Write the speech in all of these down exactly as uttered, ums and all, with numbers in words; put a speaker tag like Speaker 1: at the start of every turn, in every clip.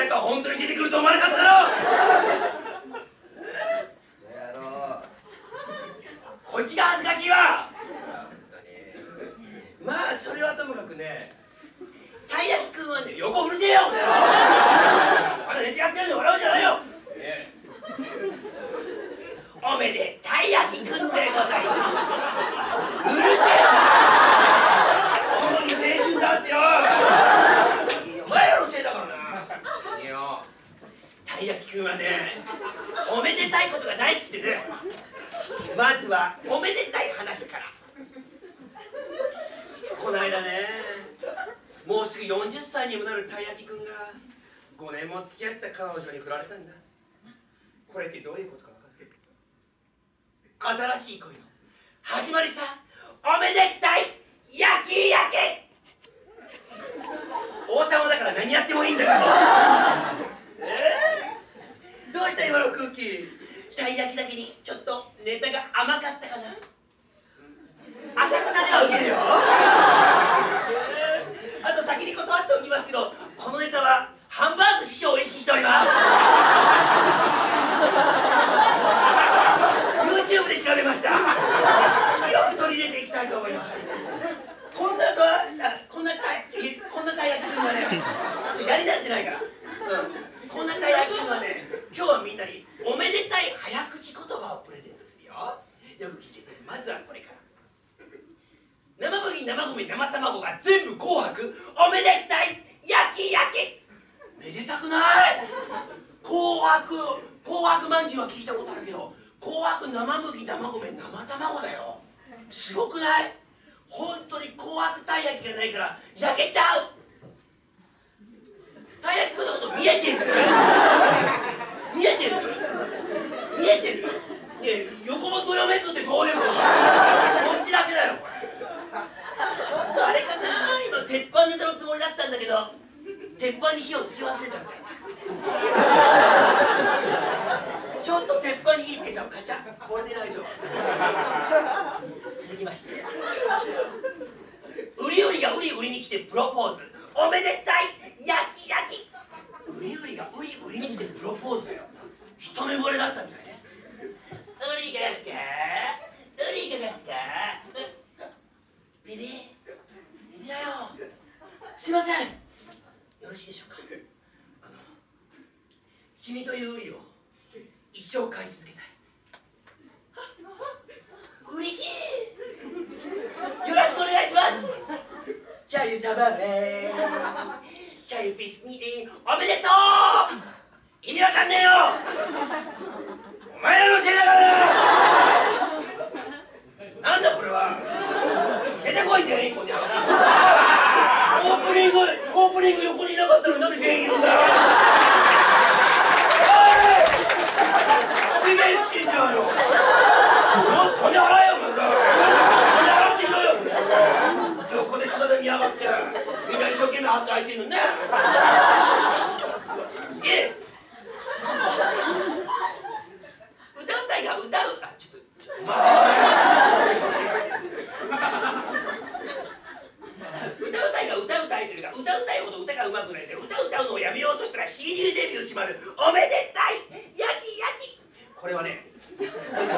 Speaker 1: った人は本当に出てくると思わなかっただろう。こっちが恥ずかしいわ。まあそれはともかくね、たい焼きくんはね、横うるせえよ。まだ寝てやってるんで笑うんじゃないよ。おめでたい焼きくんでございます。うるせえよ。本当に青春だってよ。お前らのせいだからな。たい焼きくんはね、おめでたいことが大好きでね。まずはおめでたい話から。この間ね、もうすぐよんじゅっさいにもなるたい焼きくんがごねんも付き合った彼女に振られたんだ。これってどういうことか分かる？新しい恋の始まりさ。おめでたい焼き焼け。王様だから何やってもいいんだからえー、どうした今の空気。たい焼きだけにちょっとネタが甘かったかな。浅草ではウケるよあと先に断っておきますけど、このネタはハンバーグ師匠を意識しておりますYouTube で調べました。よく取り入れていきたいと思います。こんなとはこんなたいこんなたい焼きくんはね、やりなんてないから、うん、こんなたい焼きくんはね、今日はみんなにおめでたい早口言葉をプレゼントするよ。よく聞いてて。まずはこれから。生麦、生米、生卵が全部紅白。おめでたい焼き焼き。めでたくない？紅白紅白まんじゅうは聞いたことあるけど、紅白生麦、生米、生卵だよ。すごくない？本当に紅白たい焼きがないから焼けちゃう。たい焼きくんのこと見えてる見えてる見えてる。ねえ、横もどよめくってどういうこと？こっちだけだよこれ。ちょっとあれかな、今鉄板ネタのつもりだったんだけど、鉄板に火をつけ忘れたみたいなちょっと鉄板に火つけちゃう。カチャ、これで大丈夫続きまして、ウリウリがウリウリに来てプロポーズ。おめでたい焼き焼き。ウリウリがウリウリに来てプロポーズだよ。一目惚れだったみたいね。ウリがすかウリがすかビビビビだよ。すいません、よろしいでしょうか。あの君というウリを一生飼い続けたい。嬉しい。よろしくお願いします。キャユサバレキャユピスニーおめでとう。意味わかんねえよお前らのせいだからな。なんだこれは。出てこい全員こんにゃオープニングオープニング横にいなかったのになんで全員いるんだよ。おいすげえ好きじゃんよ。もっと金払えよこれ。金払っていこうよ。横で体見やがってみんな一生懸命働いてんのね。すげえ歌うたいが歌うあちょっとまあ歌うたいが歌うたいというか、歌うたいほど歌がうまくないで歌歌うのをやめようとしたら シーディー デビュー決まる。おめでたい焼き焼き。これはねエンダ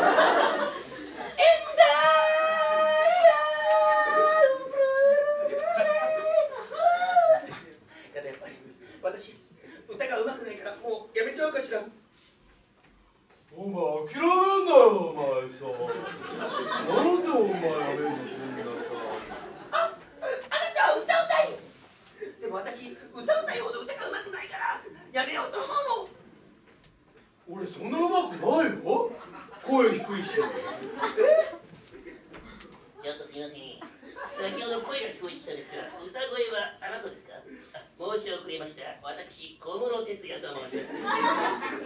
Speaker 1: ーやっぱり私歌がうまくないからもうやめちゃうかしら。
Speaker 2: お前諦めんなよお前さ。なんでお前やめんのそんなさ。
Speaker 1: あ、あなたは歌うたい。でも私歌うたいほど歌がうまくないからやめようと思うの。
Speaker 2: 俺そんなうまくないよ。声低いし。
Speaker 1: ちょっとすいません。先ほど声が聞こえてきたんですが、歌声はあなたですか？申し遅れました。私、小室哲哉と申します。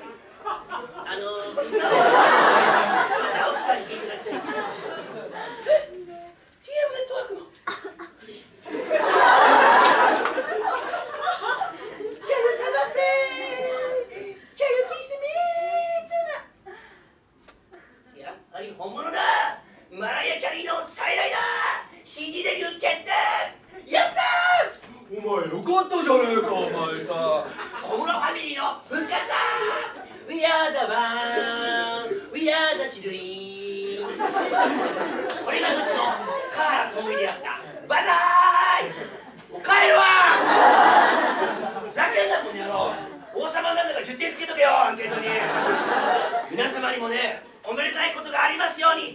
Speaker 1: あの歌を歌を聴かせていただきたいんです。え？ ティーエム ネットワークのやっぱり本物だ。マライア・キャリーの再来だ。 シーディー デビュー決定。やったー。
Speaker 2: お前よかったじゃねえかお前さ。
Speaker 1: 小室ファミの復活だー We are the one We are the children これが後のカーラ小麦であったバイバーイもう帰るわーふざけんなこの野郎王様なんだからじゅってんつけとけよアンケートに皆様にもねおめでたいことがありますように